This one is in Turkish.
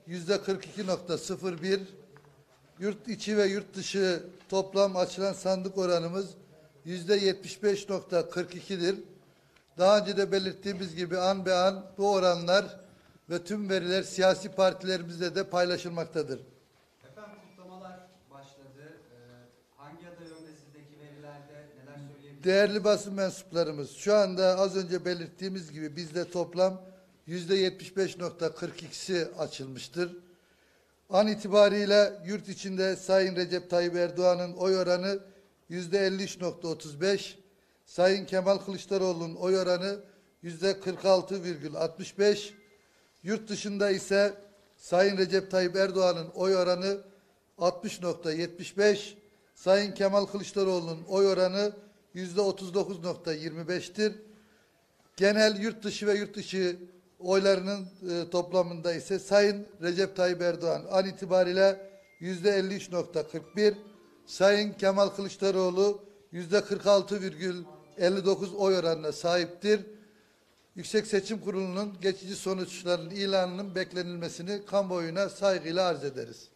%42.01, yurt içi ve yurt dışı toplam açılan sandık oranımız %75.42'dir. Daha önce de belirttiğimiz gibi an be an bu oranlar ve tüm veriler siyasi partilerimizle de paylaşılmaktadır. Efendim kutlamalar başladı. Hangi aday önde sizdeki verilerde neler söyleyebilirsiniz? Değerli basın mensuplarımız, şu anda az önce belirttiğimiz gibi bizde toplam %75.42'si açılmıştır. An itibariyle yurt içinde Sayın Recep Tayyip Erdoğan'ın oy oranı %53.35, Sayın Kemal Kılıçdaroğlu'nun oy oranı %46,65, yurt dışında ise Sayın Recep Tayyip Erdoğan'ın oy oranı 60.75, Sayın Kemal Kılıçdaroğlu'nun oy oranı %39.25'tir. Genel yurt dışı ve yurt içi oylarının toplamında ise Sayın Recep Tayyip Erdoğan an itibariyle %53.41, Sayın Kemal Kılıçdaroğlu %46,59 oy oranına sahiptir. Yüksek Seçim Kurulu'nun geçici sonuçlarının ilanının beklenilmesini kamuoyuna saygıyla arz ederiz.